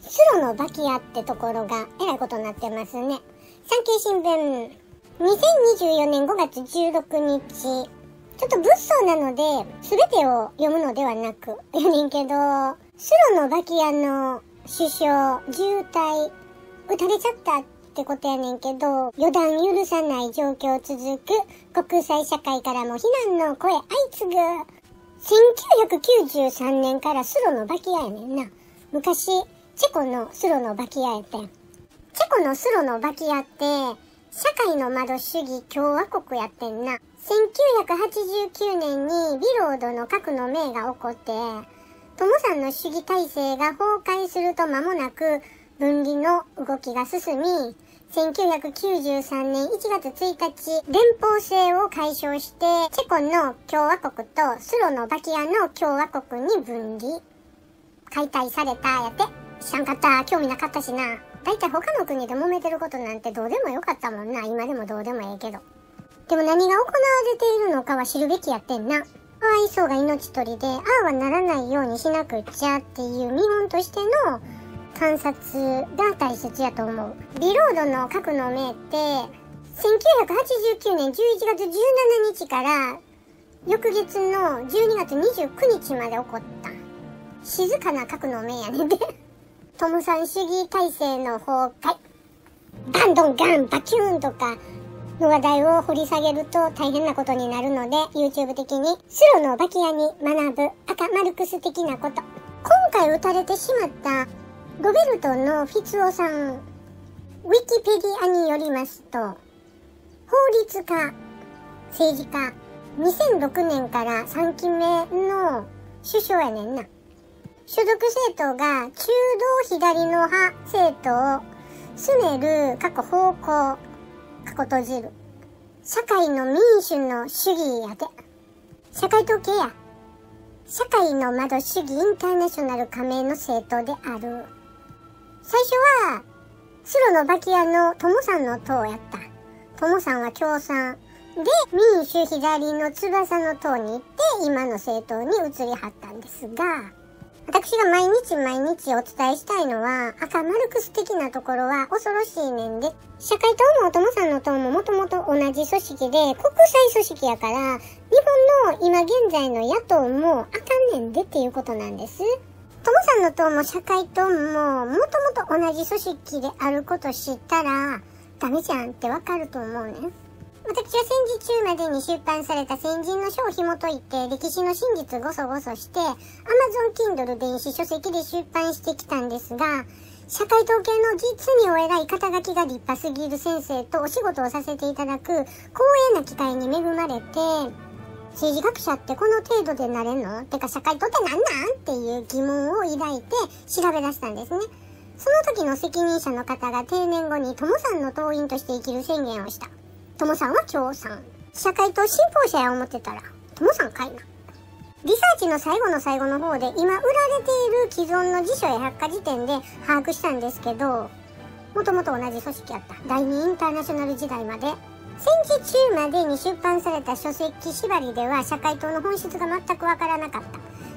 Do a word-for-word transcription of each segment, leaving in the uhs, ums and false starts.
スロのバキ屋ってところがえらいことになってますね。産経新聞、にせんにじゅうよねんごがつじゅうろくにち、ちょっと物騒なので、すべてを読むのではなく、やねんけど、スロのバキ屋の首相、重体、撃たれちゃったってことやねんけど、予断許さない状況続く、国際社会からも非難の声相次ぐ。せんきゅうひゃくきゅうじゅうさんねんからスロのバキ屋やねんな。昔、チェコのスロのバキ屋やってん。チェコのスロのバキ屋って、社会の窓主義共和国やってんな。せんきゅうひゃくはちじゅうきゅうねんにビロードの核の命が起こって、トモさんの主義体制が崩壊すると間もなく分離の動きが進み、せんきゅうひゃくきゅうじゅうさんねんいちがつついたち、連邦制を解消して、チェコの共和国とスロのバキアの共和国に分離、解体されたやって。知らんかった。興味なかったしな。だいたい他の国で揉めてることなんてどうでもよかったもんな。今でもどうでもええけど。でも何が行われているのかは知るべきやってんな。かわいそうが命取りで、ああはならないようにしなくっちゃっていう見本としての観察が大切やと思う。ビロードの核の命って、せんきゅうひゃくはちじゅうきゅうねんじゅういちがつじゅうしちにちから翌月のじゅうにがつにじゅうくにちまで起こった。静かな核の命やねんで。トムさん主義体制の崩壊。バンドンガンバキューンとかの話題を掘り下げると大変なことになるので、YouTube 的にスロのバキ屋に学ぶ赤マルクス的なこと。今回撃たれてしまったロベルトのフィツオさん、ウィキペディアによりますと、法律家、政治家、にせんろくねんからさんきめの首相やねんな。所属政党が中道左の派政党をスネル、過去方向、過去閉じる。社会の民主の主義やで。社会統計や。社会の窓主義インターナショナル加盟の政党である。最初は、スロのバキ屋のトモさんの党やった。トモさんは共産。で、民主左の翼の党に行って、今の政党に移りはったんですが、私が毎日毎日お伝えしたいのは、赤マルクス的なところは恐ろしいねんで。社会党もトモさんの党ももともと同じ組織で、国際組織やから、日本の今現在の野党もあかんねんでっていうことなんです。トモさんの党も社会党ももともと同じ組織であること知ったら、ダメじゃんってわかると思うねん。私は戦時中までに出版された先人の書を紐解いて歴史の真実ごそごそして Amazon Kindle 電子書籍で出版してきたんですが、社会統計の実にお偉い肩書きが立派すぎる先生とお仕事をさせていただく光栄な機会に恵まれて、政治学者ってこの程度でなれんの？てか社会統計なんなんっていう疑問を抱いて調べ出したんですね。その時の責任者の方が定年後にトモさんの党員として生きる宣言をした。トモさんは共産。社会党信奉者や思ってたら、トモさんかいな。リサーチの最後の最後の方で、今売られている既存の辞書や百科事典で把握したんですけど、もともと同じ組織やった。第二インターナショナル時代まで。戦時中までに出版された書籍縛りでは、社会党の本質が全くわからなかった。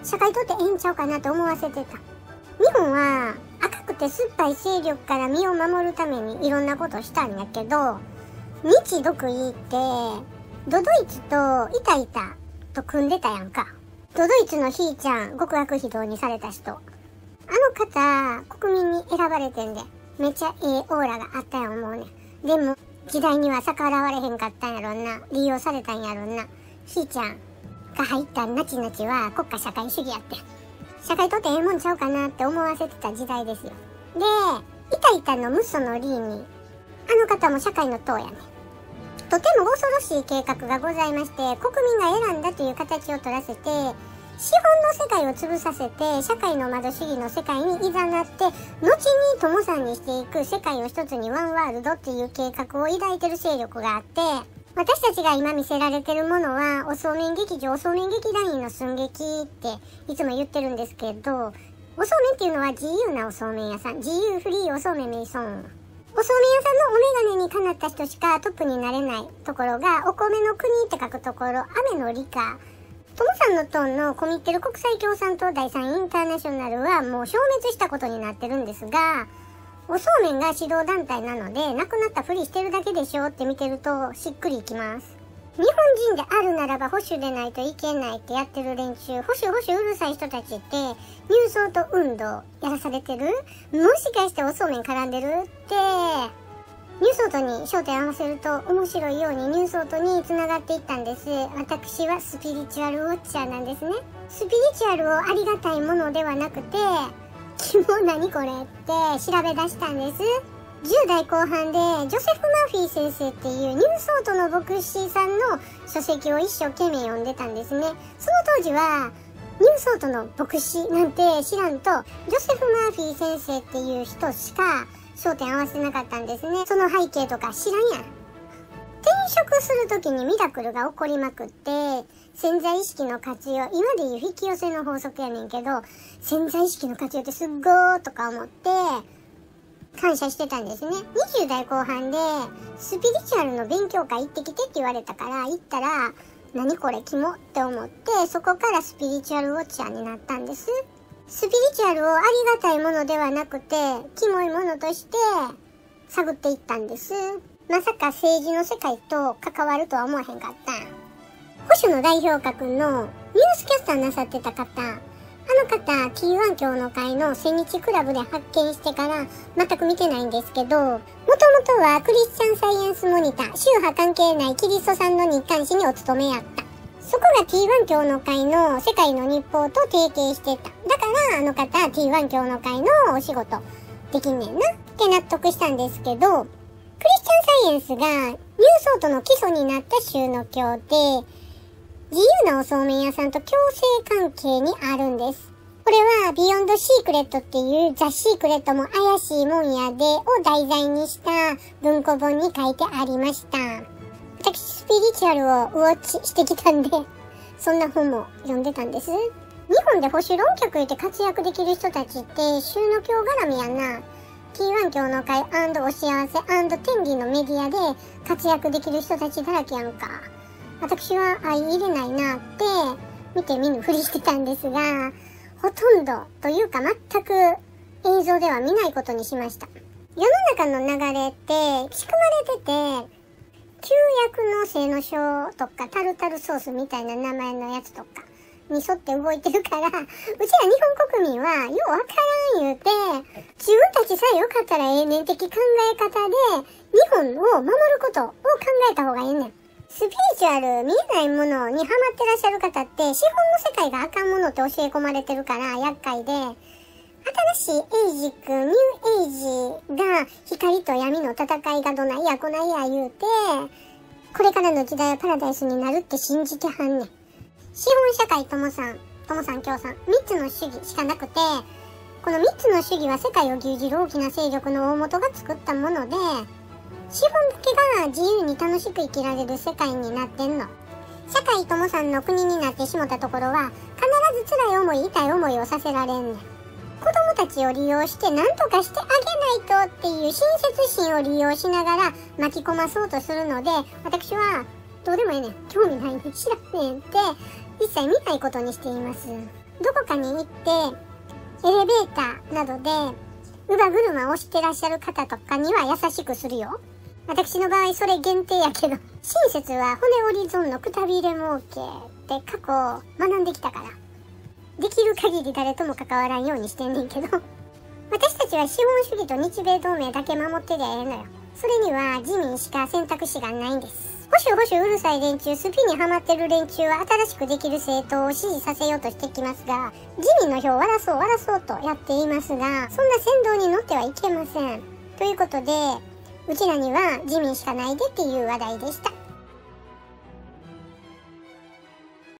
社会党ってええんちゃうかなと思わせてた。日本は赤くて酸っぱい勢力から身を守るためにいろんなことをしたんやけど、日独伊ってドドイツとイタイタと組んでたやんか。ドドイツのひーちゃん、極悪非道にされた人、あの方国民に選ばれてんで、めっちゃええオーラがあったやん思うね。でも時代には逆らわれへんかったんやろんな。利用されたんやろんな。ひーちゃんが入ったナチナチは国家社会主義やって、社会とってええもんちゃうかなって思わせてた時代ですよ。で、イタイタのムッソのリーニ、あの方も社会の党やね。とても恐ろしい計画がございまして、国民が選んだという形を取らせて、資本の世界を潰させて、社会の窓主義の世界に誘って、後に友さんにしていく世界を一つにワンワールドっていう計画を抱いてる勢力があって、私たちが今見せられてるものは、おそうめん劇場、おそうめん劇団員の寸劇っていつも言ってるんですけど、おそうめんっていうのは自由なおそうめん屋さん、自由フリーおそうめんメイソン。おそうめん屋さんのお眼鏡にかなった人しかトップになれないところが、お米の国って書くところ、雨の理科、 トモさんのトーンのコミッテル国際共産党第三インターナショナルはもう消滅したことになってるんですが、おそうめんが指導団体なので、亡くなったふりしてるだけでしょって見てるとしっくりいきます。日本人であるならば保守でないといけないってやってる連中、保守保守うるさい人たちってニューソート運動やらされてる？もしかしておそうめん絡んでるって、ニューソートに焦点合わせると面白いようにニューソートに繋がっていったんです。私はスピリチュアルウォッチャーなんですね。スピリチュアルをありがたいものではなくて、キモ何これって調べ出したんです。じゅう代後半でジョセフ・マーフィー先生っていうニューソートの牧師さんの書籍を一生懸命読んでたんですね。その当時はニューソートの牧師なんて知らんと、ジョセフ・マーフィー先生っていう人しか焦点合わせなかったんですね。その背景とか知らんやん。転職するときにミラクルが起こりまくって、潜在意識の活用、今でいう引き寄せの法則やねんけど、潜在意識の活用ってすっごーとか思って感謝してたんですね。にじゅう代後半でスピリチュアルの勉強会行ってきてって言われたから、行ったら何これキモって思って、そこからスピリチュアルウォッチャーになったんです。スピリチュアルをありがたいものではなくて、キモいものとして探っていったんです。まさか政治の世界と関わるとは思わへんかった。保守の代表格のニュースキャスターなさってた方、あの方 ティーワン 教の会の千日クラブで発見してから全く見てないんですけど、もともとはクリスチャンサイエンスモニター、宗派関係ないキリストさんの日刊誌にお勤めやった。そこが ティーワン 教の会の世界の日報と提携してた。だからあの方 ティーワン 教の会のお仕事できんねんなって納得したんですけど、クリスチャンサイエンスがニューソートの基礎になった宗の教で、自由なおそうめん屋さんと共生関係にあるんです。これはビヨンドシークレットっていうザ・シークレットも怪しいもんやでを題材にした文庫本に書いてありました。私スピリチュアルをウォッチしてきたんで、そんな本も読んでたんです。日本で保守論客言って活躍できる人たちって宗の教絡みやな。ティーワン 教の会&お幸せ&天義のメディアで活躍できる人たちだらけやんか。私は相入れないなって見て見ぬふりしてたんですが、ほとんどというか全く映像では見ないことにしました。世の中の流れって仕組まれてて、旧約の聖の書とかタルタルソースみたいな名前のやつとかに沿って動いてるから、うちら日本国民はようわからん言うて、自分たちさえよかったらええねん的考え方で日本を守ることを考えた方がええねん。スピリチュアル、見えないものにハマってらっしゃる方って、資本の世界があかんものって教え込まれてるから厄介で、新しいエイジック、ニューエイジが光と闇の戦いがどないやこないや言うて、これからの時代はパラダイスになるって信じてはんねん。資本社会ともさん、ともさん共産、みっつの主義しかなくて、このみっつの主義は世界を牛耳る大きな勢力の大元が作ったもので、資本だけが自由に楽しく生きられる世界になってんの。社会ともさんの国になってしもたところは、必ず辛い思い、痛い思いをさせられんねん。子供たちを利用して何とかしてあげないとっていう親切心を利用しながら巻き込まそうとするので、私はどうでもええねん、興味ないねん、知らんねんって一切見ないことにしています。どこかに行ってエレベーターなどで乳母車をしてらっしゃる方とかには優しくするよ。私の場合それ限定やけど、親切は骨折り損のくたびれ儲けって過去学んできたから、できる限り誰とも関わらんようにしてんねんけど、私たちは資本主義と日米同盟だけ守ってりゃええのよ。それには自民しか選択肢がないんです。保守保守うるさい連中、スピにハマってる連中は新しくできる政党を支持させようとしてきますが、自民の票を割らそう割らそうとやっていますが、そんな先導に乗ってはいけません。ということで、うちらには自民しかないでっていう話題でした。